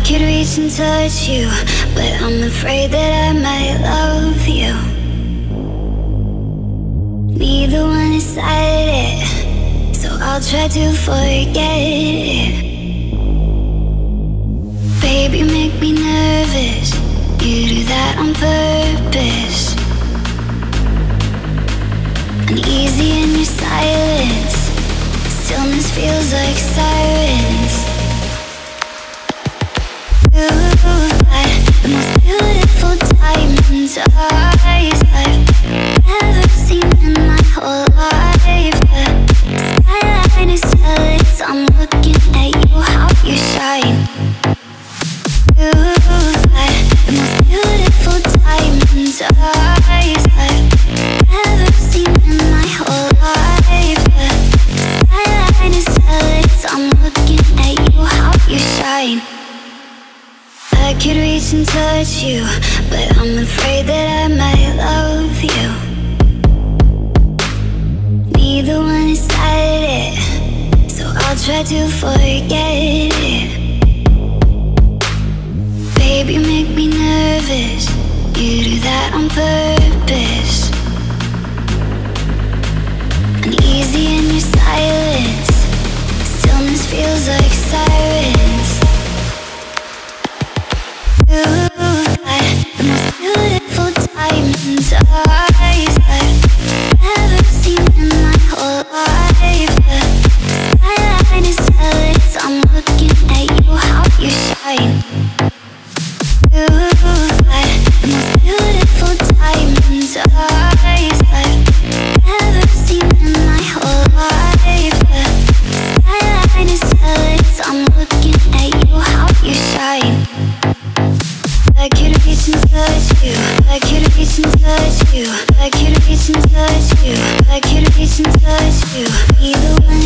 could reach and touch you, but I'm afraid that I might love you. Neither one decided it, so I'll try to forget it. Baby, you make me nervous. You do that on purpose. Uneasy in your silence. Stillness feels like sirens. You got the most beautiful diamonds eyes I've ever seen in my whole life. The skyline is jealous. I'm looking at you, how you shine. You got the most beautiful diamonds eyes I've ever seen in my whole life. The skyline is jealous. I'm looking at you, how you shine. I could reach and touch you, but I'm afraid that I might love you. Neither one decided it, so I'll try to forget it. Baby, you make me nervous. You do that on purpose. Uneasy in your silence. Stillness feels like sirens. You got the most beautiful diamonds eyes I've ever seen in my whole life. The skyline is jealous. I'm looking at you, how you shine. You got the most beautiful diamonds eyes I've ever seen in my whole life. The skyline is jealous. I'm looking at you, how you shine. I could reach and touch you. I could reach and touch you. I could reach and touch you. I could reach and touch you. Either one